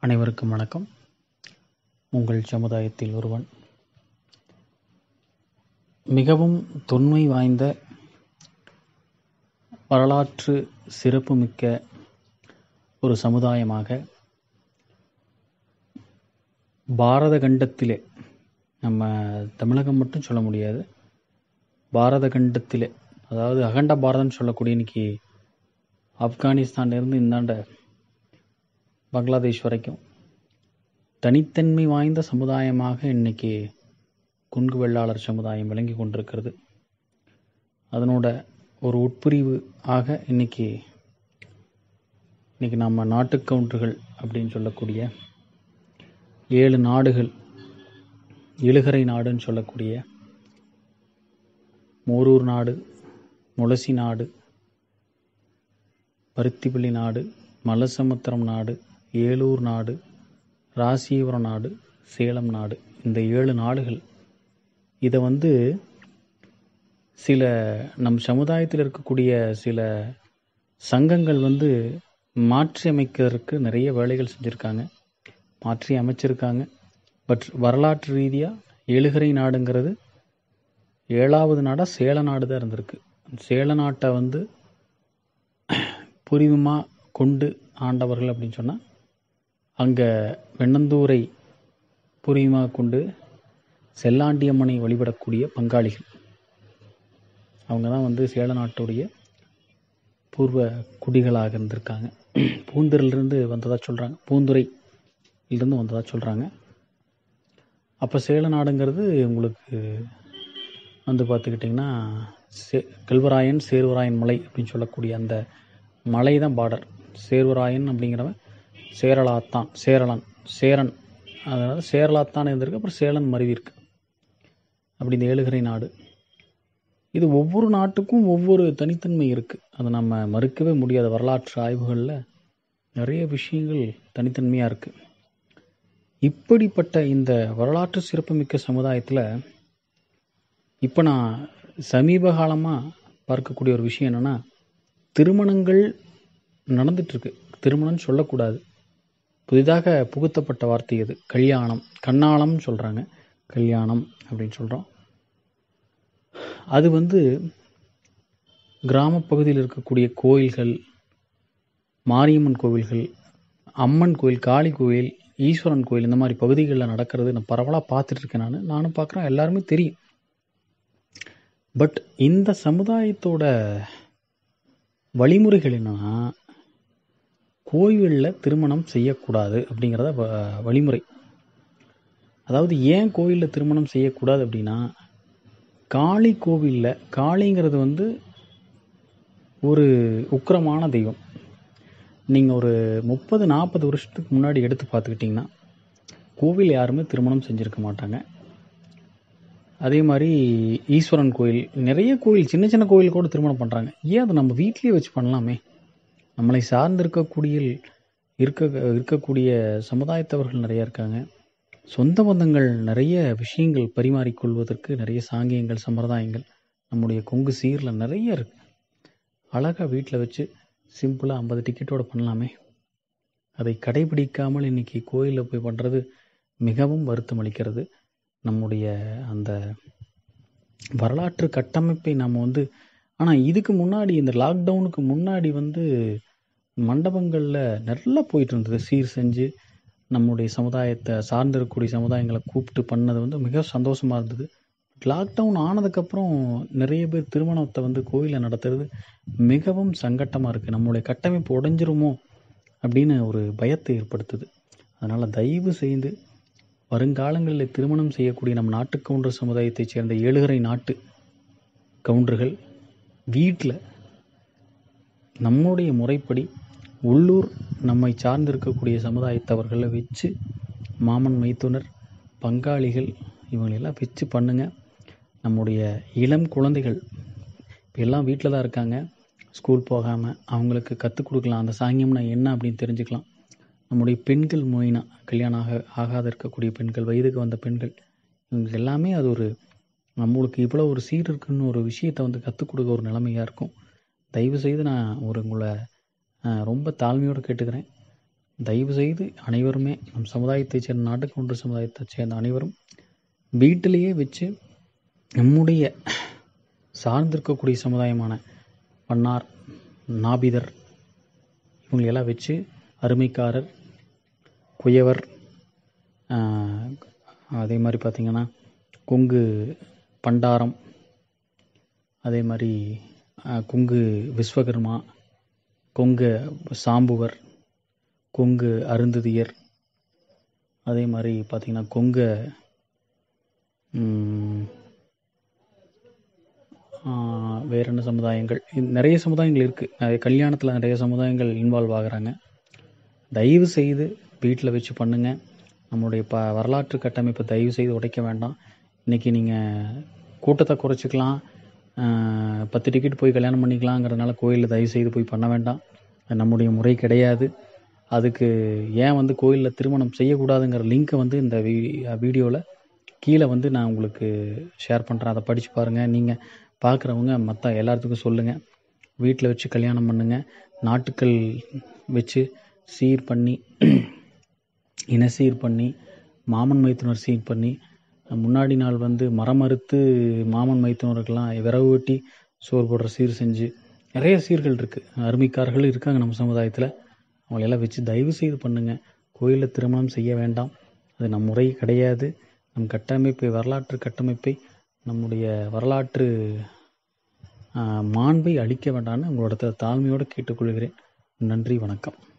அனைவருக்கும் வணக்கம். உங்கள் சமுதாயத்தில் ஒருவன். மிகவும் தொன்மை வாய்ந்த வரலாற்று சிறப்புமிக்க ஒரு சமுதாயமாக பாரத கண்டத்திலே, நம்ம தமிழகம் மட்டும் சொல்ல முடியாது, பாரத கண்டத்திலே, அதாவது அகண்ட பாரதம்னு சொல்லக்கூடிய இன்னைக்கு ஆப்கானிஸ்தான்லேருந்து இந்தாண்ட பங்களாதேஷ் வரைக்கும் தனித்தன்மை வாய்ந்த சமுதாயமாக இன்னைக்கு கொங்கு வெள்ளாளர் சமுதாயம் விளங்கி கொண்டிருக்கிறது. அதனோட ஒரு உட்பிரிவு ஆக இன்னைக்கு நம்ம நாட்டு கவுண்டர்கள் அப்படின்னு சொல்லக்கூடிய 7 நாடுகள், இழுகரை நாடுன்னு சொல்லக்கூடிய மோரூர் நாடு, முளசி நாடு, பருத்திப்பள்ளி நாடு, மலசமுத்திரம் நாடு, ஏலூர் நாடு, ராசிபுரம் நாடு, சேலம் நாடு, இந்த 7 நாடுகள் இதை சில நம் சமுதாயத்தில் இருக்கக்கூடிய சில சங்கங்கள் மாற்றி அமைக்கிறதுக்கு நிறைய வேலைகள் செஞ்சுருக்காங்க, மாற்றி அமைச்சிருக்காங்க. பட் வரலாற்று ரீதியாக எழுகரை நாடுங்கிறது 7வது நாடாக சேல நாடு தான் இருந்திருக்கு. சேல நாட்டை பூர்வீகமாக கொண்டு ஆண்டவர்கள் அப்படின்னு சொன்னால் அங்கே வெண்ணந்தூரை பூர்வீகமாக கொண்டு செல்லாண்டியம்மனை வழிபடக்கூடிய பங்காளிகள், அவங்க தான் சேல நாட்டுடைய பூர்வ குடிகளாக இருந்திருக்காங்க. பூந்துறையிலிருந்து வந்ததாக சொல்கிறாங்க, பூந்துறையிலிருந்து வந்ததாக சொல்கிறாங்க. அப்போ சேல நாடுங்கிறது உங்களுக்கு பார்த்துக்கிட்டிங்கன்னா கல்வராயன் சேர்வராயன் மலை அப்படின்னு சொல்லக்கூடிய அந்த மலை தான் பார்டர். சேர்வராயன் அப்படிங்கிறவன் சேரன், அதாவது சேரலாத்தான் இருந்திருக்கு. அப்புறம் சேலன் மருவி இருக்கு. அப்படி இந்த ஏழுகரை நாடு, இது ஒவ்வொரு நாட்டுக்கும் ஒவ்வொரு தனித்தன்மை இருக்குது. அதை நம்ம மறுக்கவே முடியாத. வரலாற்று ஆய்வுகளில் நிறைய விஷயங்கள் தனித்தன்மையாக இருக்குது. இப்படிப்பட்ட இந்த வரலாற்று சிறப்புமிக்க சமுதாயத்தில் இப்போ நான் சமீப காலமாக பார்க்கக்கூடிய ஒரு விஷயம் என்னென்னா, திருமணங்கள் நடந்துட்டுருக்கு. திருமணம்னு சொல்லக்கூடாது, புதிதாக புகுத்தப்பட்ட வார்த்தை அது. கல்யாணம், கண்ணாளம்னு சொல்கிறாங்க, கல்யாணம் அப்படின்னு சொல்கிறோம். அது கிராமப்பகுதியில் இருக்கக்கூடிய கோயில்கள், மாரியம்மன் கோவில்கள், அம்மன் கோயில், காளி கோயில், ஈஸ்வரன் கோயில், இந்த மாதிரி பகுதிகளில் நடக்கிறது நான் பரவலாக பார்த்துட்ருக்கேன். நானும் பார்க்குறேன், எல்லாருமே தெரியும். பட் இந்த சமுதாயத்தோட வழிமுறைகள் என்னன்னா, கோயிலில் திருமணம் செய்யக்கூடாது அப்படிங்கிறத வழிமுறை. அதாவது ஏன் கோயிலில் திருமணம் செய்யக்கூடாது அப்படின்னா, காளி கோவிலில், காளிங்கிறது ஒரு உக்கிரமான தெய்வம். நீங்கள் ஒரு 30-40 வருஷத்துக்கு முன்னாடி எடுத்து பார்த்துக்கிட்டிங்கன்னா கோவில் யாருமே திருமணம் செஞ்சுருக்க மாட்டாங்க. அதே மாதிரி ஈஸ்வரன் கோயில், நிறைய கோயில், சின்ன சின்ன கோயில் கூட திருமணம் பண்ணுறாங்க. ஏன் அதை நம்ம வீட்லேயே வச்சு பண்ணலாமே? நம்மளை இருக்கக்கூடிய சமுதாயத்தவர்கள் நிறைய இருக்காங்க. சொந்த பந்தங்கள் நிறைய விஷயங்கள் பரிமாறிக்கொள்வதற்கு நிறைய சாங்கியங்கள், சம்பிரதாயங்கள் நம்முடைய கொங்கு சீரில் நிறைய இருக்குது. அழகாக வீட்டில் வச்சு சிம்பிளாக 50 டிக்கெட்டோடு பண்ணலாமே. அதை கடைபிடிக்காமல் இன்றைக்கி கோயிலில் போய் பண்ணுறது மிகவும் வருத்தம் அளிக்கிறது. நம்முடைய அந்த வரலாற்று கட்டமைப்பை நாம் ஆனால் இதுக்கு முன்னாடி, இந்த லாக்டவுனுக்கு முன்னாடி மண்டபங்களில் நல்லா போயிட்டு இருந்தது. சீர் செஞ்சு நம்முடைய சமுதாயத்தை சார்ந்திருக்கக்கூடிய சமுதாயங்களை கூப்பிட்டு பண்ணது மிக சந்தோஷமாக இருந்தது. லாக்டவுன் ஆனதுக்கப்புறம் நிறைய பேர் திருமணத்தை கோயிலில் நடத்துறது மிகவும் சங்கட்டமாக இருக்குது. நம்மளுடைய கட்டமைப்பு உடைஞ்சிருமோ அப்படின்னு ஒரு பயத்தை ஏற்படுத்துது. அதனால் தயவு செய்து வருங்காலங்களில் திருமணம் செய்யக்கூடிய நம்ம நாட்டு கவுண்டர் சமுதாயத்தைச் சேர்ந்த ஏழுகரை நாட்டு கவுண்டர்கள் வீட்டில் நம்முடைய முறைப்படி உள்ளூர் நம்மை சார்ந்திருக்கக்கூடிய சமுதாயத்தவர்களை வச்சு, மாமன், மைத்துனர், பங்காளிகள் இவங்களெல்லாம் வச்சு பண்ணுங்க. நம்முடைய இளம் குழந்தைகள் இப்போ எல்லாம் வீட்டில் தான் இருக்காங்க, ஸ்கூல் போகாமல், அவங்களுக்கு கற்றுக் கொடுக்கலாம். அந்த சாங்கியம்னா என்ன அப்படின்னு தெரிஞ்சுக்கலாம். நம்முடைய பெண்கள் மொயினா, கல்யாணம் ஆகாத இருக்கக்கூடிய பெண்கள், வயதுக்கு வந்த பெண்கள், இவங்களுக்கு எல்லாமே அது ஒரு நம்மளுக்கு இவ்வளோ ஒரு சீர் இருக்குன்னு ஒரு விஷயத்தை கற்றுக் கொடுக்க ஒரு நிலைமையாக இருக்கும். தயவுசெய்து நான் உங்களை ரொம்ப தாழ்மையோடு கேட்டுக்கிறேன். தயவு செய்து அனைவருமே நம் சமுதாயத்தைச் சேர்ந்த நாட்டுக்கு ஒன்று சமுதாயத்தைச் சேர்ந்த அனைவரும் வீட்டிலேயே வச்சு நம்முடைய சார்ந்திருக்கக்கூடிய சமுதாயமான பண்ணார், நாபிதர் இவங்களையெல்லாம் வச்சு அருமைக்காரர், குயவர், அதே மாதிரி பார்த்திங்கன்னா கொங்கு பண்டாரம், அதே மாதிரி கொங்கு விஸ்வகர்மா, கொங்கு சாம்புவர், கொங்கு அருந்ததியர், அதே மாதிரி பார்த்திங்கன்னா கொங்கு வேறு என்ன சமுதாயங்கள், நிறைய சமுதாயங்கள் இருக்குது. கல்யாணத்தில் நிறைய சமுதாயங்கள் இன்வால்வ் ஆகுறாங்க. தயவு செய்து வீட்டில் வச்சு பண்ணுங்கள். நம்மளுடைய வரலாற்று கட்டமைப்பை தயவு செய்து உடைக்க வேண்டாம். இன்றைக்கி நீங்கள் கூட்டத்தை குறைச்சிக்கலாம், 10 டிக்கெட் போய் கல்யாணம் பண்ணிக்கலாங்கிறதுனால கோயிலில் தயவு செய்து போய் பண்ண வேண்டாம். அது நம்முடைய முறை கிடையாது. அதுக்கு ஏன் கோயிலில் திருமணம் செய்யக்கூடாதுங்கிற லிங்க்கை இந்த வீடியோவில் கீழே நான் உங்களுக்கு ஷேர் பண்ணுறேன். அதை படித்து பாருங்கள். நீங்கள் பார்க்குறவங்க மற்ற எல்லாத்துக்கும் சொல்லுங்கள். வீட்டில் வச்சு கல்யாணம் பண்ணுங்கள். நாட்டுக்கள் வச்சு சீர் பண்ணி, இன சீர் பண்ணி, மாமன் மைத்துனர் சீர் பண்ணி, முன்னாடி நாள் மரம் அறுத்து மாமன் மைத்துனருக்கெல்லாம் விரவு வெட்டி சோறு போடுற சீர் செஞ்சு நிறைய சீர்கள் இருக்குது. அருமைக்காரர்கள் இருக்காங்க நம்ம சமுதாயத்தில். அவங்களெல்லாம் வச்சு தயவு செய்து பண்ணுங்கள். கோயிலில் திருமணம் செய்ய வேண்டாம். அது நம் முறை கிடையாது. நம் கட்டமைப்பை, வரலாற்று கட்டமைப்பை, நம்முடைய வரலாற்று மாண்பை அழிக்க வேண்டாம்னு உங்களோட தாழ்மையோடு கேட்டுக்கொள்கிறேன். நன்றி, வணக்கம்.